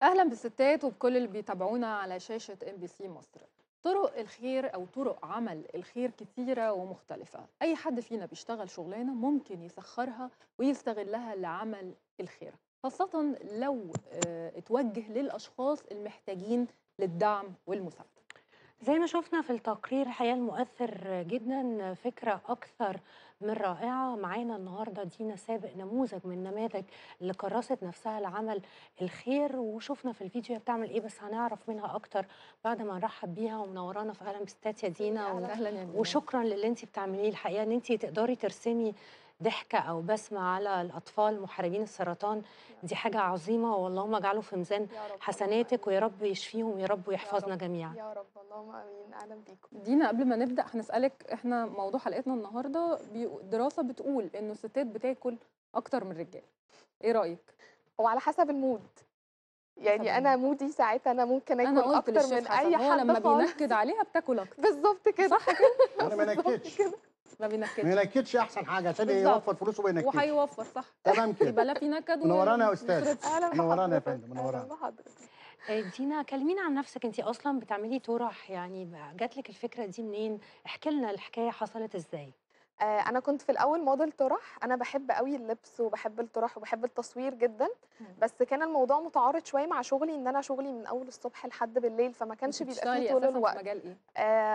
أهلا بالستات وبكل اللي بيتابعونا على شاشة MBC مصر. طرق الخير أو طرق عمل الخير كتيرة ومختلفة. أي حد فينا بيشتغل شغلانة ممكن يسخرها ويستغلها لعمل الخير، خاصة لو اتوجه للأشخاص المحتاجين للدعم والمساعدة. زي ما شفنا في التقرير الحقيقة المؤثر جدا، فكرة أكثر من رائعة. معانا النهاردة دينا سابق، نموذج من نماذج اللي كرست نفسها لعمل الخير، وشفنا في الفيديو هي بتعمل إيه، بس هنعرف منها أكتر بعد ما نرحب بيها ومنورانا في أهلا بستات يا دينا أهلا يا دينا. وشكرا للي انت بتعمليه. الحقيقة ان انت تقدري ترسمي ضحكة أو بسمة على الأطفال محاربين السرطان، دي حاجة عظيمة، واللهم اجعله في ميزان يا رب اللهم حسناتك، امين. ويا رب يشفيهم يا رب يا رب. ويحفظنا جميعا. يا رب اللهم امين. اهلا بيكم. دينا، قبل ما نبدأ هنسألك، احنا موضوع حلقتنا النهاردة دراسة بتقول إنه الستات بتاكل أكتر من الرجال، إيه رأيك؟ هو على حسب المود، حسب يعني انا المود. مودي ساعتها انا ممكن أنا اكل قُلت اكتر للchef من حسن، اي هو حد لمّا خالص. بينكد عليها بتاكل أكتر. بالظبط كده. صح؟ انا ما بالظبط نكدش. كده. ما ما بينكدش. ينكدش احسن حاجه عشان ايه؟ بالضبط. يوفر فلوسه وما ينكدش. وهيوفّر صح. تمام كده. يبقى لا في نكد منورانا وما يا استاذ. يصرفش. اهلا منورانا يا بحضرتك. فندم، اهلا منورانا. بحضرتك. دينا كلمينا عن نفسك، انت اصلا بتعملي طرح، يعني جات لك الفكره دي منين؟ احكي لنا الحكايه حصلت ازاي. أنا كنت في الأول موديل طرح، أنا باحب أوي اللبس وباحب الطرح وباحب التصوير جدًا، إمم. بس كان الموضوع متعارض شوية مع شغلي، إن أنا شغلي من أول الصبح لحد بالليل، فما أنتِ كانش بيبقى فيه بتشتغلي طول أساسًا في الوقت. مجال إيه؟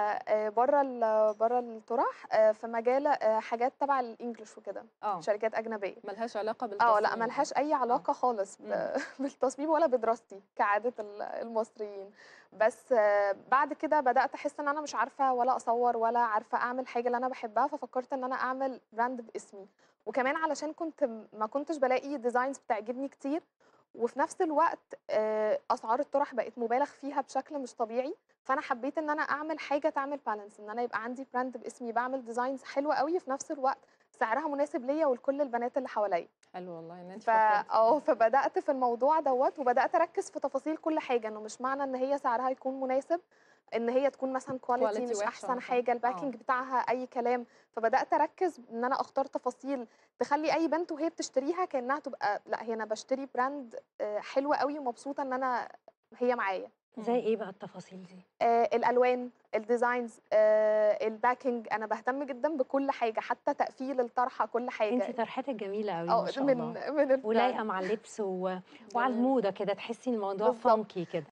برّه الطرح، في مجال حاجات تبع الEnglish وكده، آه. شركات أجنبية. ما لهاش علاقة لأ ما بالتصميم يعني. لهاش أي آه. علاقة خالص إمم. بالتصميم ولا بدراستي كعادة المصريين. بس بعد كده بدأت أحس إن أنا مش عارفة ولا أصوّر ولا عارفة أعمل حاجة اللي أنا باحبها، ففكرت إن أنا أعمل brand باسمي، وكمان علشان ما كنتش بالاقي designs بتعجبني كتير، وفي نفس الوقت أسعار الطرح بقت مُبالغ فيها بشكل مش طبيعي، فأنا حبيت إن أنا أعمل حاجة تعمل balance، إن أنا يبقى عندي brand باسمي باعمل designs حلوة أوي، وفي نفس الوقت سعرها مناسب ليّا ولكل البنات اللي حواليّا. حلو والله إن أنتِ فكّرتِ. فبدأت في الموضوع دوّة، وبدأت أركّز في تفاصيل كل حاجة، إنه مش معنى إن هي سعرها يكون مناسب، إن هي تكون مثلًا quality quality مش وِحشة أحسن مثلًا. حاجة، الpacking آه. بتاعها أي كلام، فبدأت أركّز إن أنا أختار تفاصيل تخلّي أي بنت وهي بتشتريها كإنها تبقى لأ، هي أنا باشتري brand حلو أوي ومبسوطة إن هي معايا. زي إمم. ايه بقى التفاصيل دي؟ الألوان، الdesigns، الpacking، أنا باهتم جدًا بكل حاجة، حتى تقفيل الطرحة، كل انت حاجة. طرحتك جميله قوي ما شاء الله، من الbrand. ولايقه مع اللبس وعلى جميل. الموضه كده، تحسي ان الموضوع بالضبط. فانكي كده.